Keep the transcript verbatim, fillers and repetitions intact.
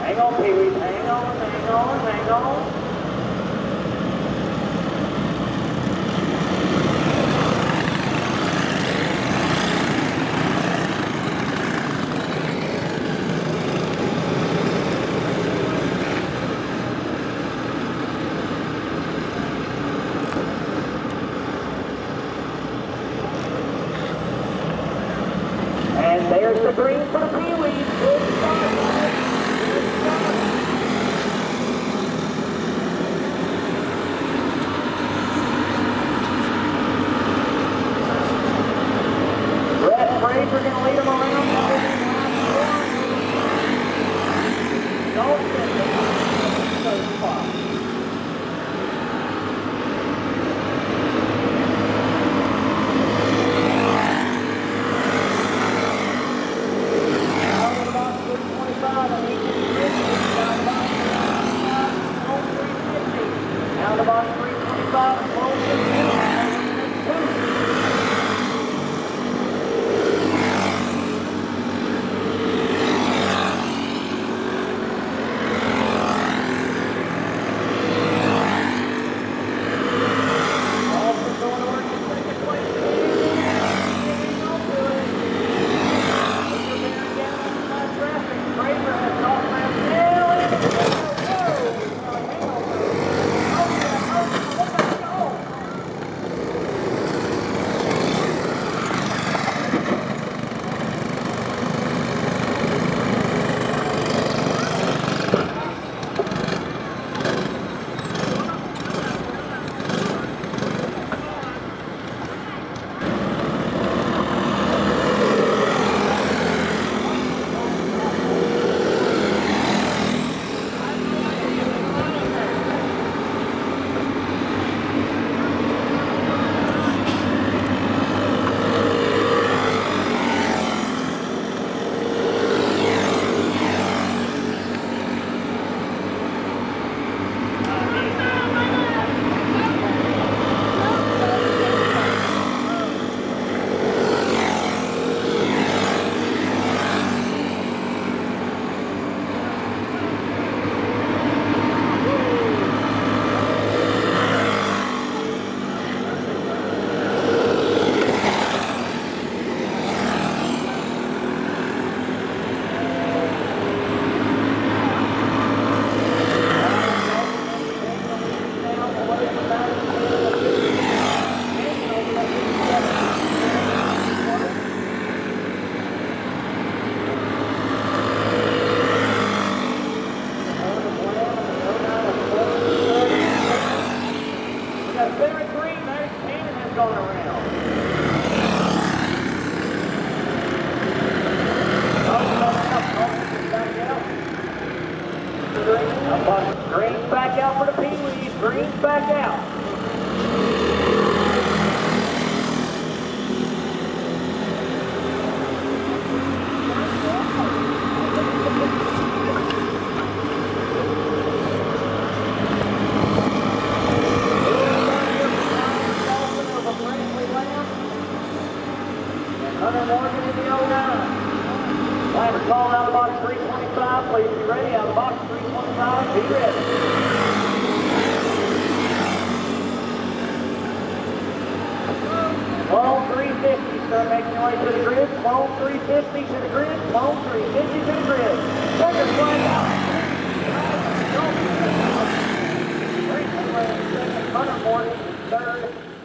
Hang on, Pee-wee. Hang on, hang on, hang on. And there's the green for the Pee-wee. Good start, guys. Good start. Brett Fraser going to lead them around. Don't sit there. So far. Out of box three twenty-five, going around. Green's back out for the Pee-wees. Green's back out. Hunter Morgan in the oh nine. Line call out of box three twenty-five. Please be ready. Out of box three twenty-five. Be ready. Clone three fifty. Start making your way to the grid. Clone three fifty to the grid. Clone three fifty to the grid. Second flag out. Hunter Morgan third.